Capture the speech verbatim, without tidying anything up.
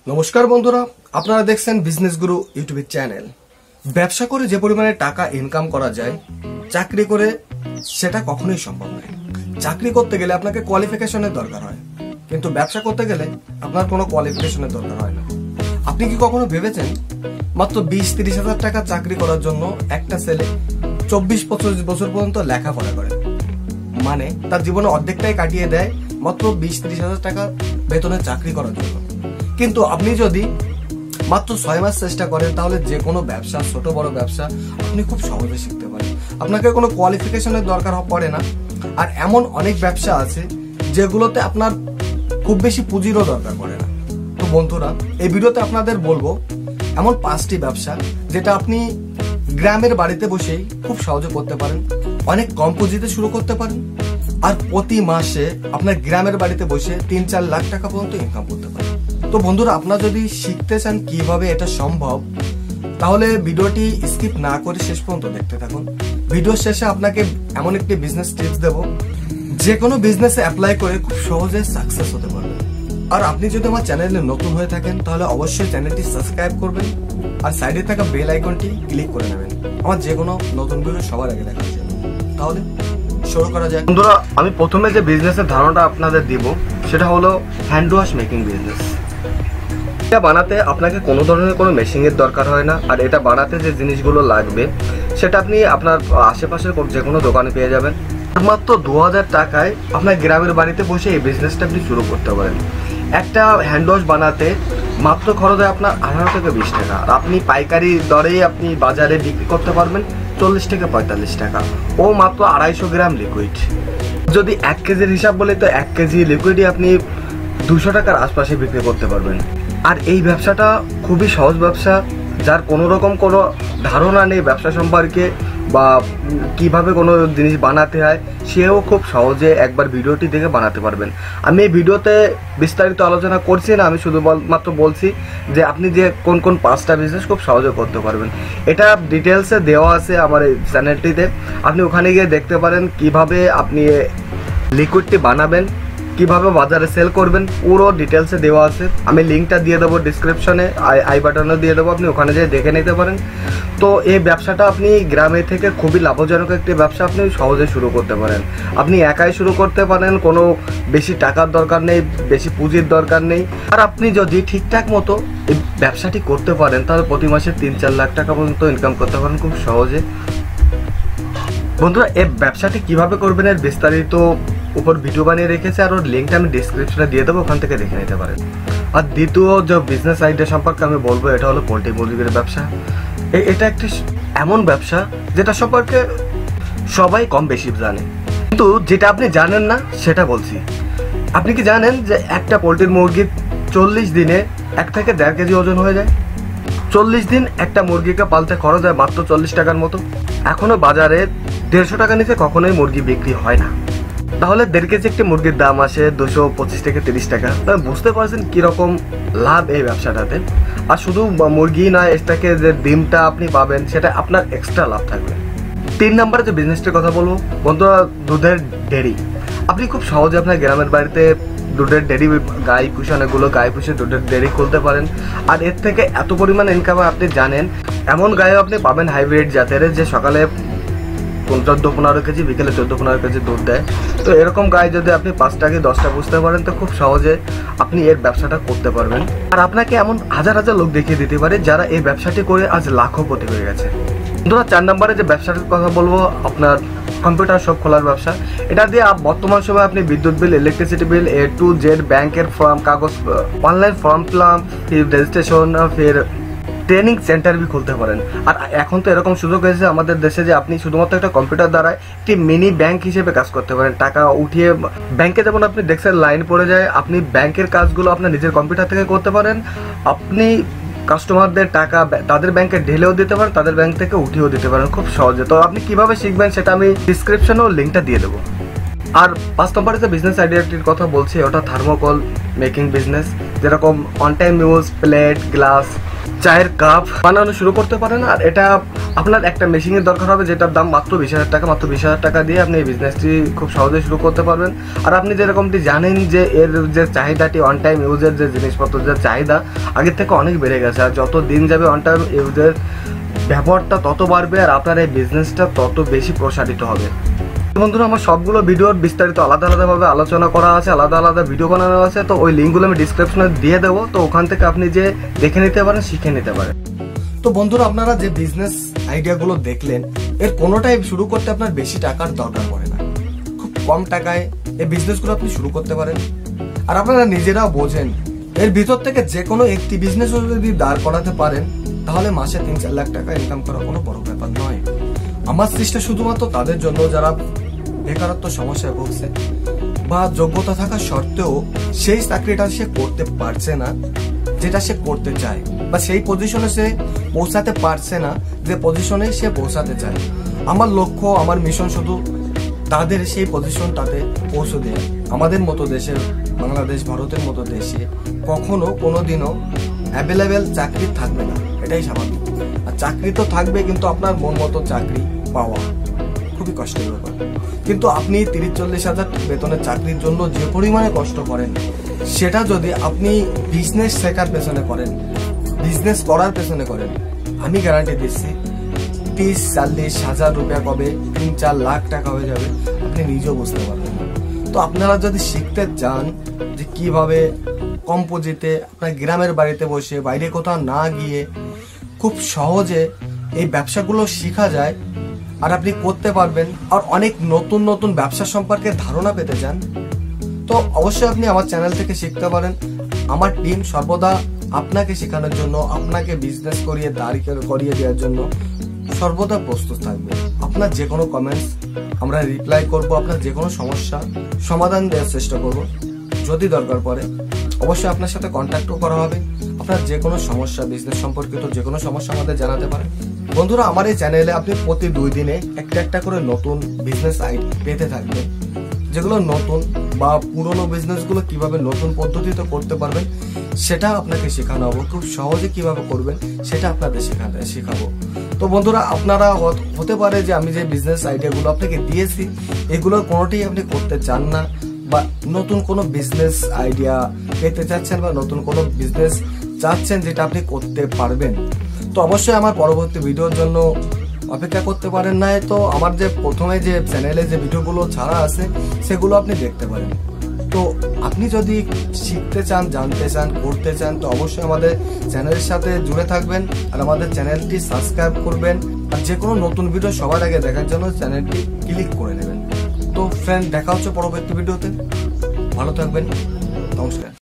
নমস্কার বন্ধুরা, আপনারা দেখছেন বিজনেস গুরু ইউটিউব চ্যানেল। ব্যবসা করে যে পরিমাণে টাকা ইনকাম করা যায়, চাকরি করে সেটা কখনোই সম্ভব নয়। চাকরি করতে গেলে আপনাকে কোয়ালিফিকেশনের দরকার হয়, কিন্তু ব্যবসা করতে গেলে আপনার কোনো কোয়ালিফিকেশনের দরকার হয় না। আপনি কি কখনো ভেবেছেন মাত্র বিশ তিরিশ হাজার টাকা চাকরি করার জন্য একটা ছেলে চব্বিশ পঁচিশ বছর পর্যন্ত লেখাপড়া করে, মানে তার জীবনে অর্ধেকটাই কাটিয়ে দেয় মাত্র বিশ তিরিশ হাজার টাকা বেতনের চাকরি করার জন্য। কিন্তু আপনি যদি মাত্র ছয় মাস চেষ্টা করেন, তাহলে যে কোনো ব্যবসা, ছোট বড় ব্যবসা আপনি খুব সহজে শিখতে পারেন। আপনাকে কোনো কোয়ালিফিকেশনের দরকার পড়ে না। আর এমন অনেক ব্যবসা আছে যেগুলোতে আপনার খুব বেশি পুঁজিরও দরকার পড়ে না। তো বন্ধুরা, এই ভিডিওতে আপনাদের বলবো এমন পাঁচটি ব্যবসা যেটা আপনি গ্রামের বাড়িতে বসেই খুব সহজে করতে পারেন, অনেক কম পুঁজিতে শুরু করতে পারেন, আর প্রতি মাসে আপনার গ্রামের বাড়িতে বসে তিন চার লাখ টাকা পর্যন্ত ইনকাম করতে পারেন। তো বন্ধুরা, আপনারা যদি শিখতে চান কিভাবে এটা সম্ভব, তাহলে ভিডিওটি স্কিপ না করে শেষ পর্যন্ত দেখতে থাকুন। ভিডিও শেষে আপনাকে এমন একটি বিজনেস টিপস দেব, যে কোনো বিজনেসে অ্যাপ্লাই করে খুব সহজে সাকসেস হতে পারবেন। আর আপনি যদি আমার চ্যানেলে নতুন হয়ে থাকেন, তাহলে অবশ্যই চ্যানেলটি সাবস্ক্রাইব করবেন আর সাইডে থাকা বেল আইকনটি ক্লিক করে নেবেন আমার যে কোনো নতুন ভিডিও সবার আগে দেখার জন্য। তাহলে শুরু করা যায়। বন্ধুরা, আমি প্রথমে যে বিজনেসের ধারণাটা আপনাদের দিব সেটা হলো হ্যান্ড ওয়াশ মেকিং বিজনেস। এটা বানাতে আপনাকে কোনো ধরনের কোনো মেশিনের দরকার হয় না। আর এটা বানাতে যে জিনিসগুলো লাগবে সেটা আপনি আপনার আশেপাশের যে কোনো দোকানে পেয়ে যাবেন। মাত্র দু হাজার টাকায় আপনার গ্রামের বাড়িতে বসে এই বিজনেসটা আপনি শুরু করতে পারেন। একটা হ্যান্ড ওয়াশ বানাতে মাত্র খরচ হয় আপনার আঠারো থেকে বিশ টাকা। আর আপনি পাইকারি দরেই আপনি বাজারে বিক্রি করতে পারবেন চল্লিশ থেকে পঁয়তাল্লিশ টাকা, ও মাত্র আড়াইশো গ্রাম লিকুইড। যদি এক কেজির হিসাব বলে, তো এক কেজি লিকুইডই আপনি দুশো টাকার আশপাশে বিক্রি করতে পারবেন। আর এই ব্যবসাটা খুবই সহজ ব্যবসা, যার কোনো রকম কোনো ধারণা নেই ব্যবসা সম্পর্কে বা কিভাবে কোনো জিনিস বানাতে হয়, সেও খুব সহজে একবার ভিডিওটি দেখে বানাতে পারবেন। আমি এই ভিডিওতে বিস্তারিত আলোচনা করছি না, আমি শুধু মাত্র বলছি যে আপনি যে কোন কোন পাঁচটা বিজনেস খুব সহজে করতে পারবেন। এটা ডিটেলসে দেওয়া আছে আমার এই চ্যানেলটিতে, আপনি ওখানে গিয়ে দেখতে পারেন কিভাবে আপনি লিকুইডটি বানাবেন, কিভাবে বাজারে সেল করবেন, পুরো ডিটেলসে দেওয়া আছে। আমি লিঙ্কটা দিয়ে দেবো ডিসক্রিপশনে, আই আই বাটনও দিয়ে দেবো, আপনি ওখানে যেয়ে দেখে নিতে পারেন। তো এই ব্যবসাটা আপনি গ্রামে থেকে খুবই লাভজনক একটি ব্যবসা, আপনি সহজে শুরু করতে পারেন। আপনি একাই শুরু করতে পারেন, কোনো বেশি টাকার দরকার নেই, বেশি পুঁজির দরকার নেই। আর আপনি যদি ঠিকঠাক মতো এই ব্যবসাটি করতে পারেন, তাহলে প্রতি মাসে তিন চার লাখ টাকা পর্যন্ত ইনকাম করতে পারেন খুব সহজে। বন্ধুরা, এই ব্যবসাটি কিভাবে করবেন এর বিস্তারিত উপর ভিডিও বানিয়ে রেখেছে, আর ওর লিঙ্কটা আমি ডিসক্রিপশনে দিয়ে দেবো, ওখান থেকে দেখে নিতে পারেন। আর দ্বিতীয় যে বিজনেস আইডিয়া সম্পর্কে আমি বলবো, এটা হলো পোল্ট্রি মুরগির ব্যবসা। এটা একটি এমন ব্যবসা যেটা সম্পর্কে সবাই কম বেশি জানে, কিন্তু যেটা আপনি জানেন না সেটা বলছি। আপনি কি জানেন যে একটা পোল্ট্রির মুরগি চল্লিশ দিনে এক থেকে দেড় কেজি ওজন হয়ে যায়? চল্লিশ দিন একটা মুরগিকে পালতে খরচ হয় মাত্র চল্লিশ টাকার মতো। এখনো বাজারে দেড়শো টাকা নিচে কখনোই মুরগি বিক্রি হয় না। তাহলে দেড় কেজি একটি মুরগির দাম আসে দুশো পঁচিশ থেকে তিরিশ টাকা। তাহলে বুঝতে পারছেন কিরকম লাভ এই ব্যবসাটাতে। আর শুধু মুরগি নয়, এর থেকে যে ডিমটা আপনি পাবেন সেটা আপনার এক্সট্রা লাভ থাকবে। তিন নম্বরে যে বিজনেসটার কথা বলবো বন্ধুরা, দুধের ডেয়ারি। আপনি খুব সহজে আপনার গ্রামের বাড়িতে দুধের ডেয়ারি, গাই পুষে, অনেকগুলো গাই পুষে দুধের ডেয়ারি খুলতে পারেন। আর এর থেকে এত পরিমাণ ইনকাম আপনি জানেন, এমন গাইও আপনি পাবেন হাইব্রিড জাতের, যে সকালে চোদ্দো পনেরো কেজি, বিকেলে চোদ্দো পনেরো কেজি দুধ দেয়। তো এরকম গায়ে যদি আপনি পাঁচটা কি দশটা বুঝতে পারেন, তো খুব সহজে আপনি এর ব্যবসাটা করতে পারবেন। আর আপনাকে এমন হাজার হাজার লোক দেখিয়ে দিতে পারে যারা এই ব্যবসাটি করে আজ লাখপতি হয়ে গেছে। ধরো চার নম্বরে যে ব্যবসাটার কথা বলবো, আপনার কম্পিউটার শপ খোলার ব্যবসা। এটা দিয়ে বর্তমান সময়ে আপনি বিদ্যুৎ bill, electricity bill, A to Z ব্যাংকের ফর্ম, কাগজ, অনলাইন ফর্ম ফিলাম, ফির রেজিস্ট্রেশন, ফির ট্রেনিং সেন্টার भी খুলতে পারেন। আর এখন তো এরকম সুযোগ হয়েছে আমাদের দেশে যে আপনি শুধুমাত্র একটা কম্পিউটার দ্বারা একটি মিনি ব্যাংক হিসেবে কাজ করতে পারেন। টাকা উঠিয়ে ব্যাংকে যেমন আপনি ডেস্কের লাইন পড়ে যায়, আপনি ব্যাংকের কাজগুলো আপনার নিজের কম্পিউটার থেকে করতে পারেন। আপনি কাস্টমারদের টাকা তাদের ব্যাংকে ঢেলেও দিতে পারেন, তাদের ব্যাংক থেকে উঠিয়েও দিতে পারেন খুব সহজে। তো আপনি কিভাবে শিখবেন সেটা আমি ডিসক্রিপশনেও লিঙ্কটা দিয়ে দেবো। আর পাঁচ নম্বরে যে বিজনেস আইডিয়াটির কথা বলছি, ওটা থার্মোকল মেকিং বিজনেস। যেরকম one time use, plate, glass, চায়ের কাপ বানানো শুরু করতে পারেন। আর এটা আপনার একটা মেশিনের দরকার হবে, যেটার দাম মাত্র বিশ হাজার টাকা। মাত্র বিশ হাজার টাকা দিয়ে আপনি এই বিজনেসটি খুব সহজে শুরু করতে পারবেন। আর আপনি যেরকমটি জানেন যে এর যে চাহিদাটি, অন টাইম ইউজের যে জিনিসপত্র যে চাহিদা আগের থেকে অনেক বেড়ে গেছে। আর যত দিন যাবে অন টাইম ইউজের ব্যবহারটা তত বাড়বে, আর আপনার এই বিজনেসটা তত বেশি প্রসারিত হবে। বন্ধুরা, আমার সবগুলো ভিডিওর বিস্তারিত আলাদা আলাদাভাবে আলোচনা করা আছে, আলাদা আলাদা ভিডিও বানানো আছে। তো ওই লিঙ্কগুলো আমি ডিসক্রিপশনে দিয়ে দেবো, তো ওখান থেকে আপনি যে দেখে নিতে পারেন, শিখে নিতে পারেন। তো বন্ধুরা, আপনারা যে বিজনেস আইডিয়াগুলো দেখলেন, এর কোনোটাই শুরু করতে আপনার বেশি টাকার দরকার পড়ে না। খুব কম টাকায় এই বিজনেসগুলো আপনি শুরু করতে পারেন। আর আপনারা নিজেরাও বোঝেন, এর ভিতর থেকে যে কোনো একটি বিজনেসও যদি দাঁড় করাতে পারেন, তাহলে মাসে তিন চার লাখ টাকা ইনকাম করা কোনো বড় ব্যাপার নয়। আমার চেষ্টা শুধুমাত্র তাদের জন্য যারা বেকারত্ব সমস্যায় ভুগছে, বা যোগ্যতা থাকা সত্ত্বেও সেই চাকরিটা সে করতে পারছে না যেটা সে করতে চায়, বা সেই পজিশনে সে পৌঁছাতে পারছে না যে পজিশনে সে পৌঁছাতে চায়। আমার লক্ষ্য, আমার মিশন শুধু তাদের সেই পজিশনটাতে পৌঁছে দেয়। আমাদের মতো দেশে, বাংলাদেশ ভারতের মতো দেশে কখনো কোনোদিনও অ্যাভেলেবেল চাকরি থাকবে না, এটাই স্বাভাবিক। আর চাকরি তো থাকবে, কিন্তু আপনার মন মতো চাকরি পাওয়া খুবই কষ্টের ব্যাপার। কিন্তু আপনি তিরিশ চল্লিশ হাজার বেতনের চাকরির জন্য যে পরিমাণে কষ্ট করেন, সেটা যদি আপনি বিজনেস শেখার পেছনে করেন, বিজনেস করার পেছনে করেন, আমি গ্যারান্টি দিচ্ছি তিরিশ চল্লিশ হাজার রুপিয়া কবে তিন চার লাখ টাকা হয়ে যাবে, আপনি নিজেও বুঝতে পারবেন না। তো আপনারা যদি শিখতে চান যে কিভাবে কম পুঁজিতে আপনার গ্রামের বাড়িতে বসে, বাইরে কোথাও না গিয়ে খুব সহজে এই ব্যবসাগুলো শেখা যায় আর আপনি করতে পারবেন, আর অনেক নতুন নতুন ব্যবসা সম্পর্কে ধারণা পেতে চান, তো অবশ্যই আপনি আমার চ্যানেল থেকে শিখতে পারেন। আমার টিম সর্বদা আপনাকে শেখানোর জন্য, আপনাকে বিজনেস করিয়ে দাঁড় করিয়ে দেওয়ার জন্য সর্বদা প্রস্তুত থাকবে। আপনার যে কোনো কমেন্টস আমরা রিপ্লাই করব, আপনার যে কোনো সমস্যা সমাধান দেওয়ার চেষ্টা করব। যদি দরকার পড়ে অবশ্যই আপনার সাথে কন্ট্যাক্টও করা হবে। আপনার যে কোনো সমস্যা, বিজনেস সম্পর্কিত যে কোনো সমস্যা আমাদের জানাতে পারেন। বন্ধুরা, আমার এই চ্যানেলে আপনি প্রতি দুই দিনে একটা একটা করে নতুন বিজনেস আইডিয়া পেতে থাকবেন, যেগুলো নতুন বা পুরনো বিজনেসগুলো কিভাবে নতুন পদ্ধতিতে করতে পারবেন সেটা আপনাকে শেখানো হবে। খুব সহজে কিভাবে করবেন সেটা আপনাদের শেখাতে শেখাবো। তো বন্ধুরা, আপনারা হতে পারে যে আমি যে বিজনেস আইডিয়াগুলো আপনাকে দিয়েছি, এগুলোর কোনোটি আপনি করতে চান না, বা নতুন কোনো বিজনেস আইডিয়া পেতে চাচ্ছেন, বা নতুন কোনো বিজনেস চাচ্ছেন যেটা আপনি করতে পারবেন, তো অবশ্যই আমার পরবর্তী ভিডিওর জন্য অপেক্ষা করতে পারেন। না তো আমার যে প্রথমে যে চ্যানেলে যে ভিডিওগুলো ছাড়া আছে সেগুলো আপনি দেখতে পারেন। তো আপনি যদি শিখতে চান, জানতে চান, করতে চান, তো অবশ্যই আমাদের চ্যানেলের সাথে জুড়ে থাকবেন, আর আমাদের চ্যানেলটি সাবস্ক্রাইব করবেন। আর যে কোনো নতুন ভিডিও সবার আগে দেখার জন্য চ্যানেলটি ক্লিক করে নেবেন। তো ফ্রেন্ড, দেখা হচ্ছে পরবর্তী ভিডিওতে। ভালো থাকবেন, নমস্কার।